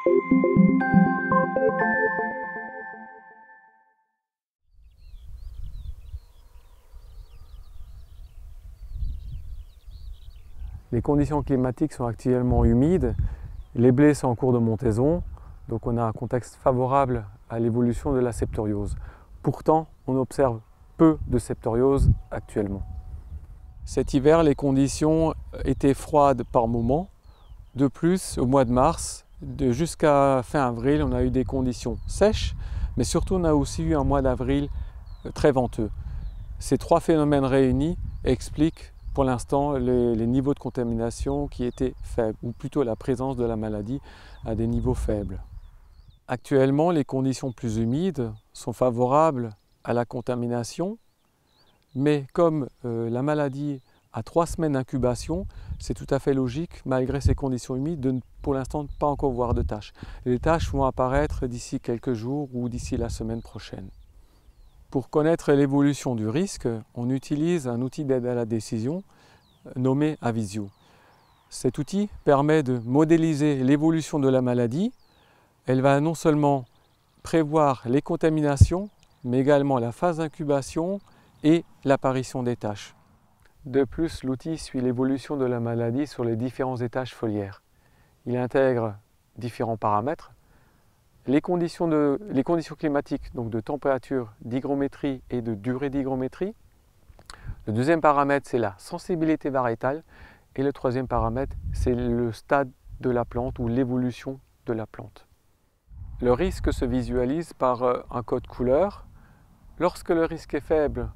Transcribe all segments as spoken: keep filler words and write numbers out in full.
Les conditions climatiques sont actuellement humides, les blés sont en cours de montaison, donc on a un contexte favorable à l'évolution de la septoriose. Pourtant, on observe peu de septoriose actuellement. Cet hiver, les conditions étaient froides par moments. De plus, au mois de mars, jusqu'à fin avril, on a eu des conditions sèches, mais surtout on a aussi eu un mois d'avril très venteux. Ces trois phénomènes réunis expliquent pour l'instant les, les niveaux de contamination qui étaient faibles, ou plutôt la présence de la maladie à des niveaux faibles. Actuellement, les conditions plus humides sont favorables à la contamination, mais comme euh, la maladie a trois semaines d'incubation, c'est tout à fait logique, malgré ces conditions humides, de ne, pour l'instant pas encore voir de taches. Les taches vont apparaître d'ici quelques jours ou d'ici la semaine prochaine. Pour connaître l'évolution du risque, on utilise un outil d'aide à la décision nommé Avisio. Cet outil permet de modéliser l'évolution de la maladie. Elle va non seulement prévoir les contaminations, mais également la phase d'incubation et l'apparition des taches. De plus, l'outil suit l'évolution de la maladie sur les différents étages foliaires. Il intègre différents paramètres. Les conditions, de, les conditions climatiques, donc de température, d'hygrométrie et de durée d'hygrométrie. Le deuxième paramètre, c'est la sensibilité variétale. Et le troisième paramètre, c'est le stade de la plante ou l'évolution de la plante. Le risque se visualise par un code couleur. Lorsque le risque est faible,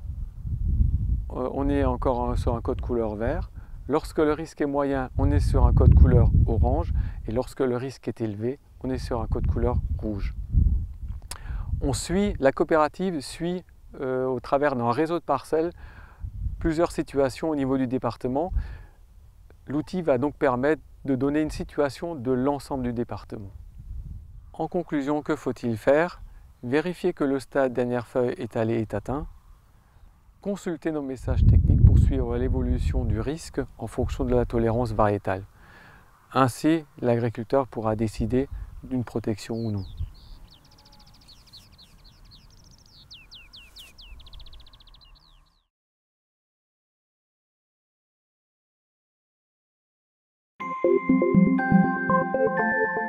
on est encore sur un code couleur vert. Lorsque le risque est moyen, on est sur un code couleur orange. Et lorsque le risque est élevé, on est sur un code couleur rouge. On suit, la coopérative suit euh, au travers d'un réseau de parcelles plusieurs situations au niveau du département. L'outil va donc permettre de donner une situation de l'ensemble du département. En conclusion, que faut-il faire? Vérifier que le stade dernière feuille étalée est atteint. Consulter nos messages techniques pour suivre l'évolution du risque en fonction de la tolérance variétale. Ainsi, l'agriculteur pourra décider d'une protection ou non. Thank you.